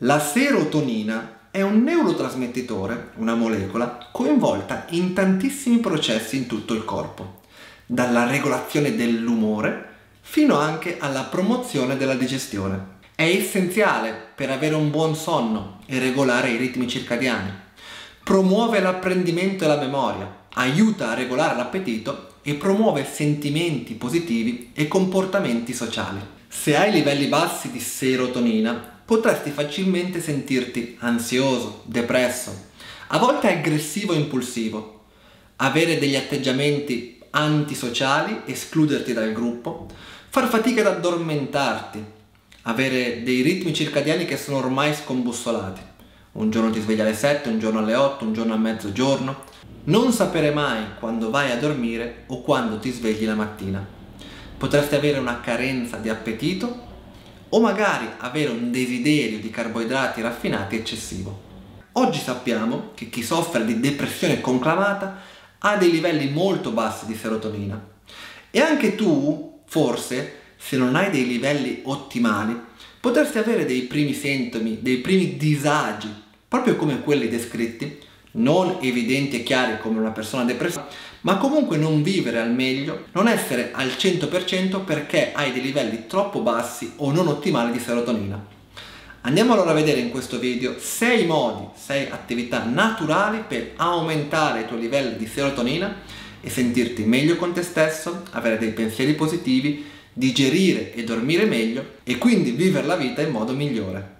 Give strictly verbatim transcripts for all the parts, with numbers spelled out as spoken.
La serotonina è un neurotrasmettitore, una molecola, coinvolta in tantissimi processi in tutto il corpo, dalla regolazione dell'umore fino anche alla promozione della digestione. È essenziale per avere un buon sonno e regolare i ritmi circadiani. Promuove l'apprendimento e la memoria, aiuta a regolare l'appetito e promuove sentimenti positivi e comportamenti sociali. Se hai livelli bassi di serotonina, potresti facilmente sentirti ansioso, depresso, a volte aggressivo e impulsivo, avere degli atteggiamenti antisociali, escluderti dal gruppo, far fatica ad addormentarti, avere dei ritmi circadiani che sono ormai scombussolati. Un giorno ti svegli alle sette, un giorno alle otto, un giorno a mezzogiorno. Non sapere mai quando vai a dormire o quando ti svegli la mattina. Potresti avere una carenza di appetito o magari avere un desiderio di carboidrati raffinati eccessivo. Oggi sappiamo che chi soffre di depressione conclamata ha dei livelli molto bassi di serotonina. E anche tu, forse, se non hai dei livelli ottimali, potresti avere dei primi sintomi, dei primi disagi, proprio come quelli descritti, non evidenti e chiari come una persona depressiva, ma comunque non vivere al meglio, non essere al cento per cento perché hai dei livelli troppo bassi o non ottimali di serotonina. Andiamo allora a vedere in questo video sei modi, sei attività naturali per aumentare i tuoi livelli di serotonina e sentirti meglio con te stesso, avere dei pensieri positivi, digerire e dormire meglio e quindi vivere la vita in modo migliore.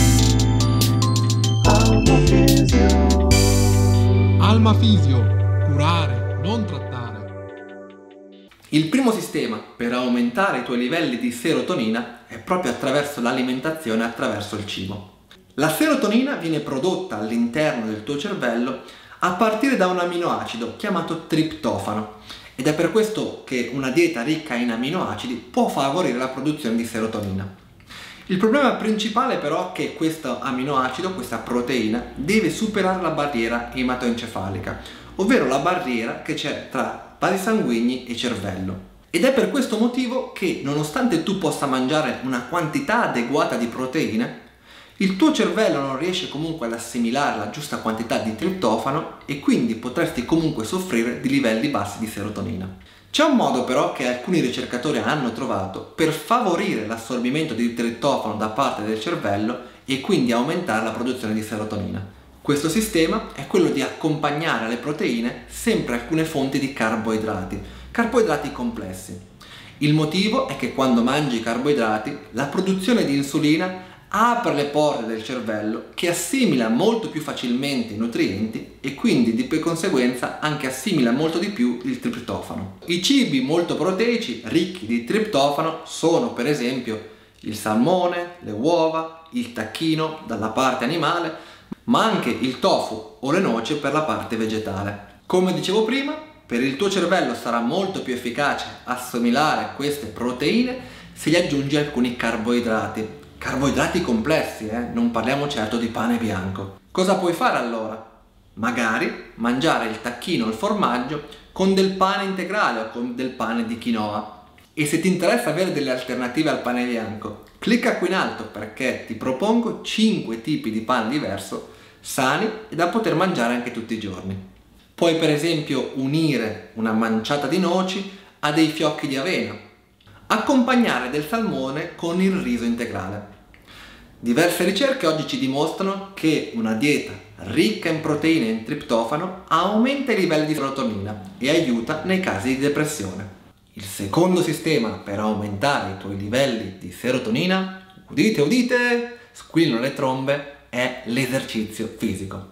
Alma Fisio, curare, non trattare. Il primo sistema per aumentare i tuoi livelli di serotonina è proprio attraverso l'alimentazione, attraverso il cibo. La serotonina viene prodotta all'interno del tuo cervello a partire da un amminoacido chiamato triptofano ed è per questo che una dieta ricca in amminoacidi può favorire la produzione di serotonina. Il problema principale però è che questo amminoacido, questa proteina, deve superare la barriera ematoencefalica, ovvero la barriera che c'è tra vasi sanguigni e cervello. Ed è per questo motivo che, nonostante tu possa mangiare una quantità adeguata di proteine, il tuo cervello non riesce comunque ad assimilare la giusta quantità di triptofano e quindi potresti comunque soffrire di livelli bassi di serotonina. C'è un modo però che alcuni ricercatori hanno trovato per favorire l'assorbimento di triptofano da parte del cervello e quindi aumentare la produzione di serotonina. Questo sistema è quello di accompagnare alle proteine sempre alcune fonti di carboidrati, carboidrati complessi. Il motivo è che quando mangi carboidrati la produzione di insulina apre le porte del cervello che assimila molto più facilmente i nutrienti e quindi di conseguenza anche assimila molto di più il triptofano. I cibi molto proteici ricchi di triptofano sono per esempio il salmone, le uova, il tacchino dalla parte animale, ma anche il tofu o le noci per la parte vegetale. Come dicevo prima, per il tuo cervello sarà molto più efficace assimilare queste proteine se gli aggiungi alcuni carboidrati. Carboidrati complessi, eh? Non parliamo certo di pane bianco. Cosa puoi fare allora? Magari mangiare il tacchino o il formaggio con del pane integrale o con del pane di quinoa. E se ti interessa avere delle alternative al pane bianco, clicca qui in alto perché ti propongo cinque tipi di pane diverso, sani e da poter mangiare anche tutti i giorni. Puoi per esempio unire una manciata di noci a dei fiocchi di avena, accompagnare del salmone con il riso integrale. Diverse ricerche oggi ci dimostrano che una dieta ricca in proteine e in triptofano aumenta i livelli di serotonina e aiuta nei casi di depressione. Il secondo sistema per aumentare i tuoi livelli di serotonina, udite udite, squillano le trombe, è l'esercizio fisico.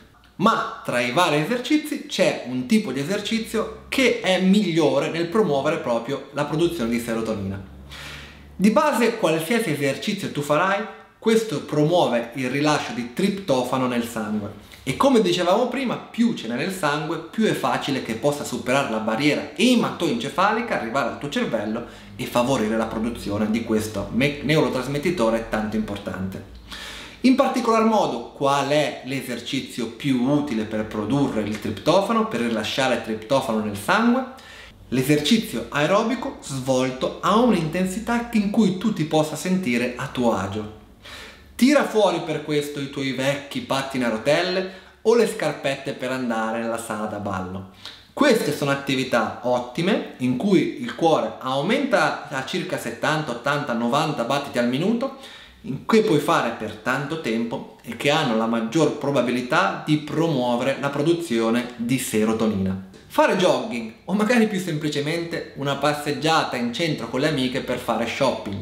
Ma tra i vari esercizi c'è un tipo di esercizio che è migliore nel promuovere proprio la produzione di serotonina. Di base, qualsiasi esercizio tu farai, questo promuove il rilascio di triptofano nel sangue e come dicevamo prima, più ce n'è nel sangue, più è facile che possa superare la barriera ematoencefalica, arrivare al tuo cervello e favorire la produzione di questo neurotrasmettitore tanto importante. In particolar modo, qual è l'esercizio più utile per produrre il triptofano, per rilasciare triptofano nel sangue? L'esercizio aerobico svolto a un'intensità in cui tu ti possa sentire a tuo agio. Tira fuori per questo i tuoi vecchi pattini a rotelle o le scarpette per andare nella sala da ballo. Queste sono attività ottime in cui il cuore aumenta a circa settanta, ottanta, novanta battiti al minuto, in cui puoi fare per tanto tempo e che hanno la maggior probabilità di promuovere la produzione di serotonina. Fare jogging o magari più semplicemente una passeggiata in centro con le amiche per fare shopping,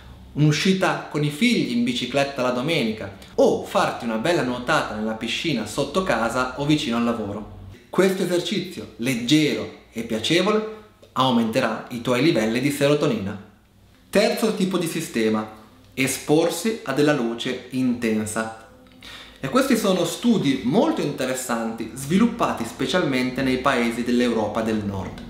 un'uscita con i figli in bicicletta la domenica o farti una bella nuotata nella piscina sotto casa o vicino al lavoro. Questo esercizio leggero e piacevole aumenterà i tuoi livelli di serotonina. Terzo tipo di sistema: esporsi a della luce intensa. E questi sono studi molto interessanti sviluppati specialmente nei paesi dell'Europa del Nord.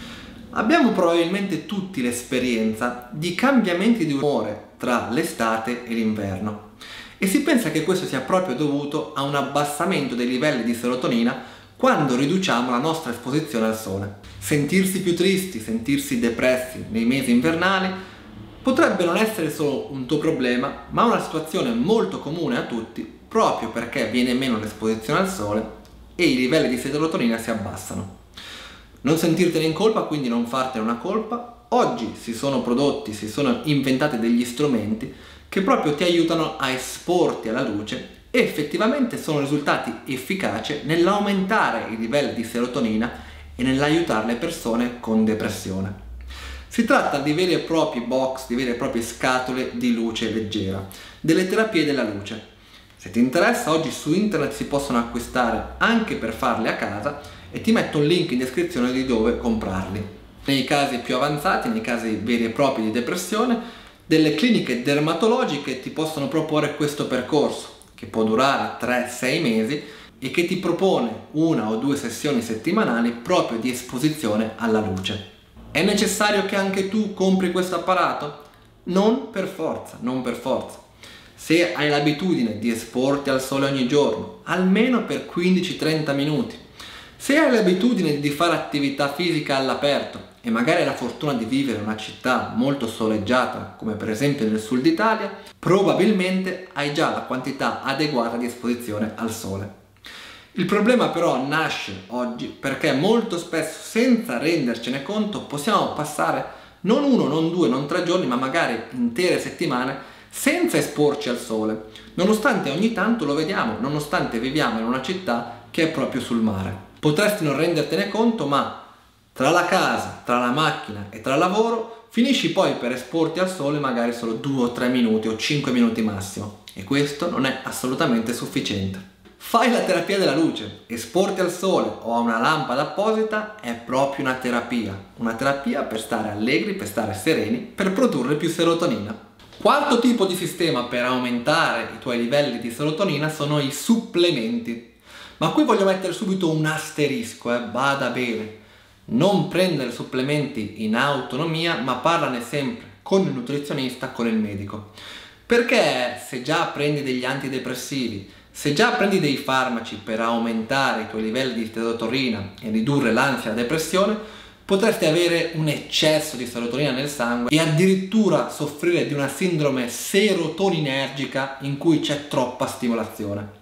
Abbiamo probabilmente tutti l'esperienza di cambiamenti di umore tra l'estate e l'inverno e si pensa che questo sia proprio dovuto a un abbassamento dei livelli di serotonina quando riduciamo la nostra esposizione al sole. Sentirsi più tristi, sentirsi depressi nei mesi invernali potrebbe non essere solo un tuo problema, ma una situazione molto comune a tutti, proprio perché viene meno l'esposizione al sole e i livelli di serotonina si abbassano. Non sentirtene in colpa, quindi non fartene una colpa. Oggi si sono prodotti, si sono inventati degli strumenti che proprio ti aiutano a esporti alla luce e effettivamente sono risultati efficaci nell'aumentare i livelli di serotonina e nell'aiutare le persone con depressione. Si tratta di veri e propri box, di vere e proprie scatole di luce leggera, delle terapie della luce. Se ti interessa, oggi su internet si possono acquistare anche per farle a casa e ti metto un link in descrizione di dove comprarli. Nei casi più avanzati, nei casi veri e propri di depressione, delle cliniche dermatologiche ti possono proporre questo percorso, che può durare tre sei mesi e che ti propone una o due sessioni settimanali proprio di esposizione alla luce. È necessario che anche tu compri questo apparato? Non per forza, non per forza. Se hai l'abitudine di esporti al sole ogni giorno, almeno per quindici trenta minuti, se hai l'abitudine di fare attività fisica all'aperto e magari hai la fortuna di vivere in una città molto soleggiata, come per esempio nel sud Italia, probabilmente hai già la quantità adeguata di esposizione al sole. Il problema però nasce oggi perché molto spesso, senza rendercene conto, possiamo passare non uno, non due, non tre giorni, ma magari intere settimane senza esporci al sole, nonostante ogni tanto lo vediamo, nonostante viviamo in una città che è proprio sul mare. Potresti non rendertene conto, ma tra la casa, tra la macchina e tra il lavoro finisci poi per esporti al sole magari solo due o tre minuti o cinque minuti massimo, e questo non è assolutamente sufficiente. Fai la terapia della luce, esporti al sole o a una lampada apposita è proprio una terapia, una terapia per stare allegri, per stare sereni, per produrre più serotonina. Quarto tipo di sistema per aumentare i tuoi livelli di serotonina sono i supplementi. Ma qui voglio mettere subito un asterisco, eh, bada bene. Non prendere supplementi in autonomia, ma parlane sempre con il nutrizionista, con il medico. Perché se già prendi degli antidepressivi, se già prendi dei farmaci per aumentare i tuoi livelli di serotonina e ridurre l'ansia e la depressione, potresti avere un eccesso di serotonina nel sangue e addirittura soffrire di una sindrome serotoninergica in cui c'è troppa stimolazione.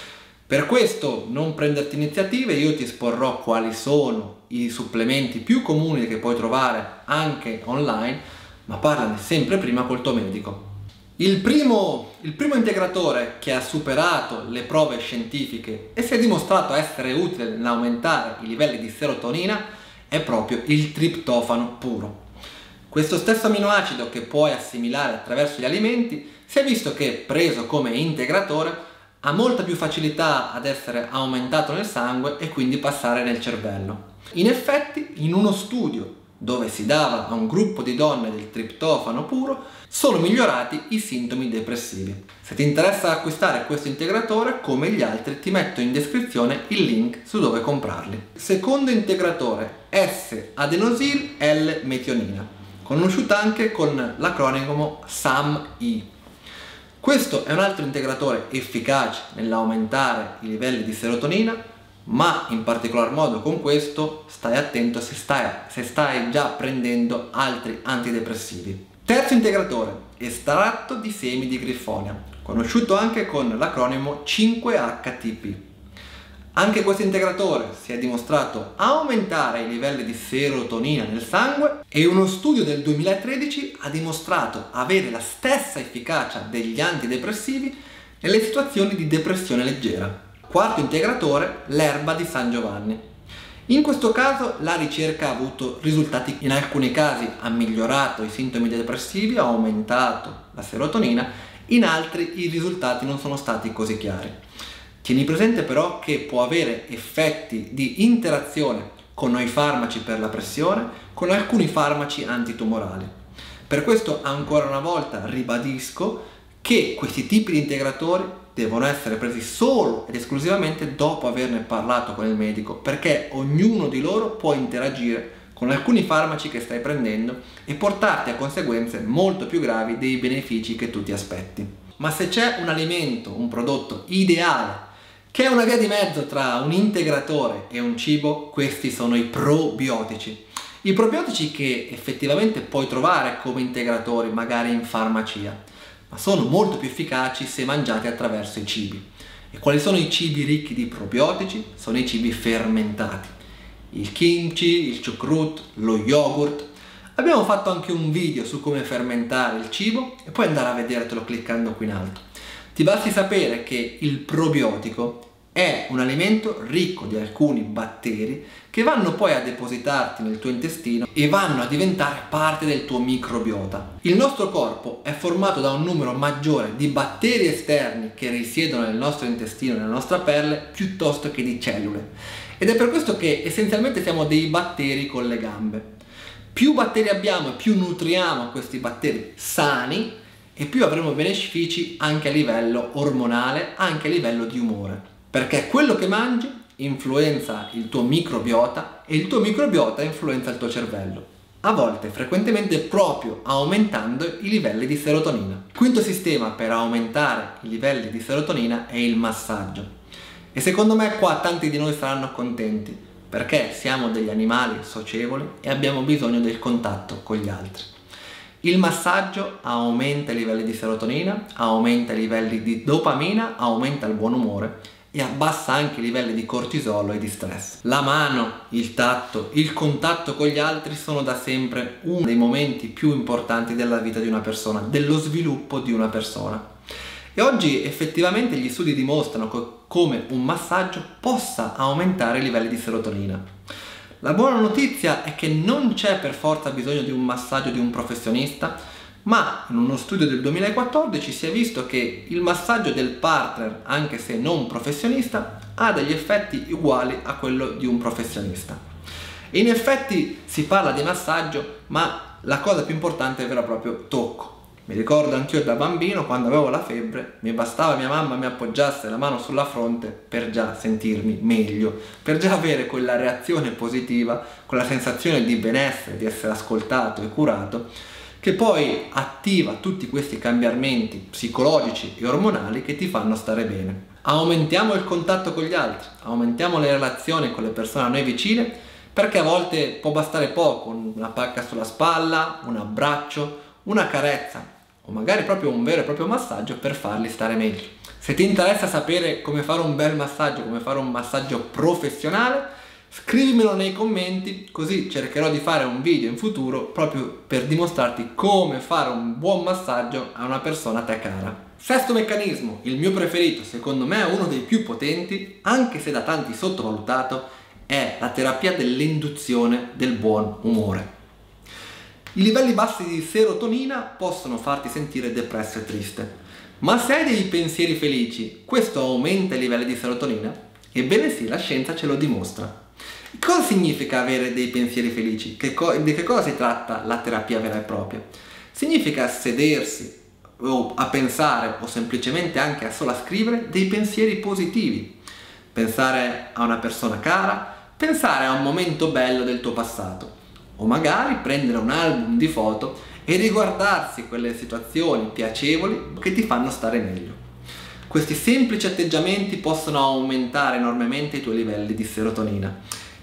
Per questo non prenderti iniziative, io ti esporrò quali sono i supplementi più comuni che puoi trovare anche online, ma parlane sempre prima col tuo medico. Il primo, il primo integratore che ha superato le prove scientifiche e si è dimostrato essere utile nell'aumentare i livelli di serotonina è proprio il triptofano puro. Questo stesso aminoacido che puoi assimilare attraverso gli alimenti si è visto che, preso come integratore, ha molta più facilità ad essere aumentato nel sangue e quindi passare nel cervello. In effetti, in uno studio dove si dava a un gruppo di donne del triptofano puro, sono migliorati i sintomi depressivi. Se ti interessa acquistare questo integratore, come gli altri, ti metto in descrizione il link su dove comprarli. Secondo integratore, S-adenosil L-metionina, conosciuta anche con l'acronimo S A M I. Questo è un altro integratore efficace nell'aumentare i livelli di serotonina, ma in particolar modo con questo stai attento se stai, se stai già prendendo altri antidepressivi. Terzo integratore, estratto di semi di griffonia, conosciuto anche con l'acronimo cinque H T P. Anche questo integratore si è dimostrato aumentare i livelli di serotonina nel sangue e uno studio del duemilatredici ha dimostrato avere la stessa efficacia degli antidepressivi nelle situazioni di depressione leggera. Quarto integratore, l'erba di San Giovanni. In questo caso la ricerca ha avuto risultati, in alcuni casi ha migliorato i sintomi depressivi, ha aumentato la serotonina, in altri i risultati non sono stati così chiari. Tieni presente però che può avere effetti di interazione con noi farmaci per la pressione, con alcuni farmaci antitumorali. Per questo ancora una volta ribadisco che questi tipi di integratori devono essere presi solo ed esclusivamente dopo averne parlato con il medico, perché ognuno di loro può interagire con alcuni farmaci che stai prendendo e portarti a conseguenze molto più gravi dei benefici che tu ti aspetti. Ma se c'è un alimento, un prodotto ideale, che è una via di mezzo tra un integratore e un cibo, questi sono i probiotici. I probiotici che effettivamente puoi trovare come integratori magari in farmacia, ma sono molto più efficaci se mangiati attraverso i cibi. E quali sono i cibi ricchi di probiotici? Sono i cibi fermentati. Il kimchi, il chucrut, lo yogurt. Abbiamo fatto anche un video su come fermentare il cibo e puoi andare a vedertelo cliccando qui in alto. Ti basti sapere che il probiotico è un alimento ricco di alcuni batteri che vanno poi a depositarti nel tuo intestino e vanno a diventare parte del tuo microbiota. Il nostro corpo è formato da un numero maggiore di batteri esterni che risiedono nel nostro intestino, nella nostra pelle, piuttosto che di cellule. Ed è per questo che essenzialmente siamo dei batteri con le gambe. Più batteri abbiamo e più nutriamo questi batteri sani, e più avremo benefici anche a livello ormonale, anche a livello di umore. Perché quello che mangi influenza il tuo microbiota e il tuo microbiota influenza il tuo cervello. A volte, frequentemente, proprio aumentando i livelli di serotonina. Il quinto sistema per aumentare i livelli di serotonina è il massaggio. E secondo me qua tanti di noi saranno contenti, perché siamo degli animali socievoli e abbiamo bisogno del contatto con gli altri. Il massaggio aumenta i livelli di serotonina, aumenta i livelli di dopamina, aumenta il buon umore e abbassa anche i livelli di cortisolo e di stress. La mano, il tatto, il contatto con gli altri sono da sempre uno dei momenti più importanti della vita di una persona, dello sviluppo di una persona. E oggi effettivamente gli studi dimostrano co- come un massaggio possa aumentare i livelli di serotonina. La buona notizia è che non c'è per forza bisogno di un massaggio di un professionista, ma in uno studio del duemilaquattordici si è visto che il massaggio del partner, anche se non professionista, ha degli effetti uguali a quello di un professionista. E in effetti si parla di massaggio, ma la cosa più importante è vero e proprio tocco. Mi ricordo anch'io da bambino, quando avevo la febbre, mi bastava mia mamma mi appoggiasse la mano sulla fronte per già sentirmi meglio, per già avere quella reazione positiva, quella sensazione di benessere, di essere ascoltato e curato, che poi attiva tutti questi cambiamenti psicologici e ormonali che ti fanno stare bene. Aumentiamo il contatto con gli altri, aumentiamo le relazioni con le persone a noi vicine, perché a volte può bastare poco, una pacca sulla spalla, un abbraccio, una carezza, o magari proprio un vero e proprio massaggio per farli stare meglio. Se ti interessa sapere come fare un bel massaggio, come fare un massaggio professionale, scrivimelo nei commenti, così cercherò di fare un video in futuro proprio per dimostrarti come fare un buon massaggio a una persona a te cara. Sesto meccanismo, il mio preferito, secondo me è uno dei più potenti, anche se da tanti sottovalutato, è la terapia dell'induzione del buon umore. I livelli bassi di serotonina possono farti sentire depresso e triste, ma se hai dei pensieri felici, questo aumenta i livelli di serotonina? Ebbene sì, la scienza ce lo dimostra. Cosa significa avere dei pensieri felici? Che co- di che cosa si tratta la terapia vera e propria? Significa sedersi o a pensare o semplicemente anche a solo a scrivere dei pensieri positivi. Pensare a una persona cara, pensare a un momento bello del tuo passato. O magari prendere un album di foto e riguardarsi quelle situazioni piacevoli che ti fanno stare meglio. Questi semplici atteggiamenti possono aumentare enormemente i tuoi livelli di serotonina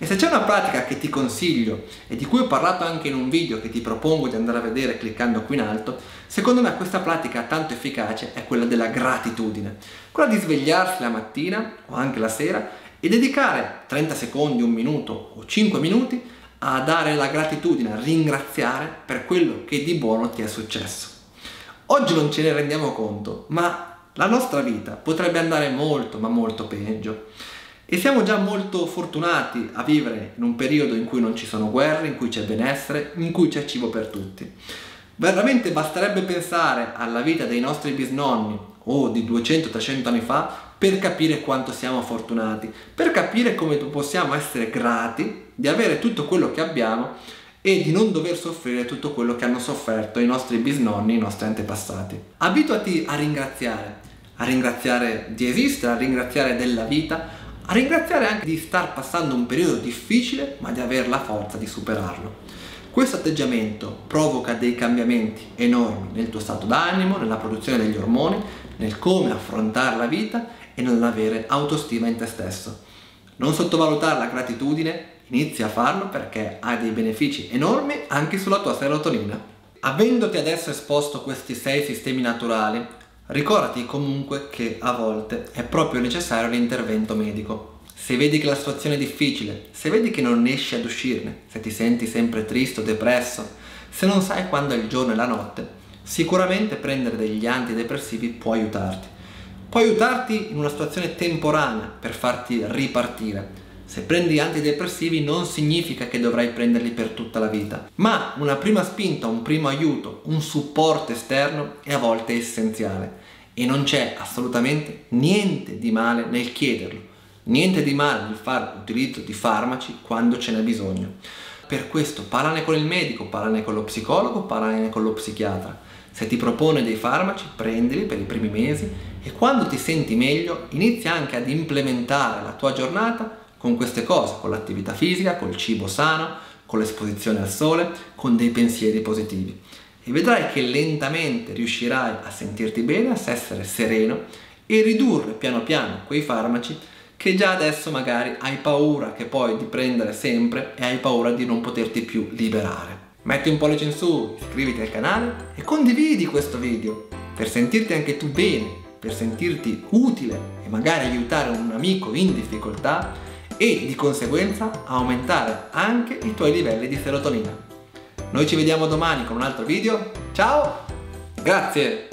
E se c'è una pratica che ti consiglio e di cui ho parlato anche in un video che ti propongo di andare a vedere cliccando qui in alto, secondo me questa pratica tanto efficace è quella della gratitudine. Quella di svegliarsi la mattina o anche la sera e dedicare trenta secondi, un minuto o cinque minuti a dare la gratitudine, a ringraziare per quello che di buono ti è successo. Oggi non ce ne rendiamo conto, ma la nostra vita potrebbe andare molto ma molto peggio. E siamo già molto fortunati a vivere in un periodo in cui non ci sono guerre, in cui c'è benessere, in cui c'è cibo per tutti. Veramente basterebbe pensare alla vita dei nostri bisnonni o di duecento trecento anni fa per capire quanto siamo fortunati, per capire come possiamo essere grati di avere tutto quello che abbiamo e di non dover soffrire tutto quello che hanno sofferto i nostri bisnonni, i nostri antepassati. Abituati a ringraziare, a ringraziare di esistere, a ringraziare della vita, a ringraziare anche di star passando un periodo difficile, ma di avere la forza di superarlo. Questo atteggiamento provoca dei cambiamenti enormi nel tuo stato d'animo, nella produzione degli ormoni, nel come affrontare la vita e nell'avere autostima in te stesso. Non sottovalutare la gratitudine, inizia a farlo perché ha dei benefici enormi anche sulla tua serotonina. Avendoti adesso esposto questi sei sistemi naturali, ricordati comunque che a volte è proprio necessario l'intervento medico. Se vedi che la situazione è difficile, se vedi che non riesci ad uscirne, se ti senti sempre triste o depresso, se non sai quando è il giorno e la notte, sicuramente prendere degli antidepressivi può aiutarti. Può aiutarti in una situazione temporanea per farti ripartire. Se prendi antidepressivi non significa che dovrai prenderli per tutta la vita, ma una prima spinta, un primo aiuto, un supporto esterno è a volte essenziale e non c'è assolutamente niente di male nel chiederlo, niente di male nel fare utilizzo di farmaci quando ce n'è bisogno. Per questo parlane con il medico, parlane con lo psicologo, parlane con lo psichiatra. Se ti propone dei farmaci, prendili per i primi mesi e quando ti senti meglio inizia anche ad implementare la tua giornata con queste cose, con l'attività fisica, col cibo sano, con l'esposizione al sole, con dei pensieri positivi. E vedrai che lentamente riuscirai a sentirti bene, a essere sereno e ridurre piano piano quei farmaci che già adesso magari hai paura che poi di prendere sempre e hai paura di non poterti più liberare. Metti un pollice in su, iscriviti al canale e condividi questo video per sentirti anche tu bene, per sentirti utile e magari aiutare un amico in difficoltà e di conseguenza aumentare anche i tuoi livelli di serotonina. Noi ci vediamo domani con un altro video. Ciao! Grazie!